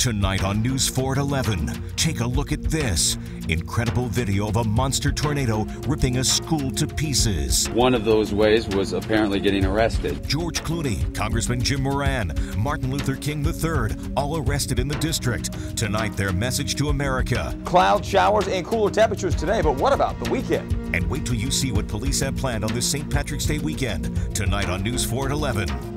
Tonight on News 4 at 11, take a look at this. Incredible video of a monster tornado ripping a school to pieces. One of those ways was apparently getting arrested. George Clooney, Congressman Jim Moran, Martin Luther King III, all arrested in the district. Tonight, their message to America. Cloud showers and cooler temperatures today, but what about the weekend? And wait till you see what police have planned on this St. Patrick's Day weekend. Tonight on News 4 at 11.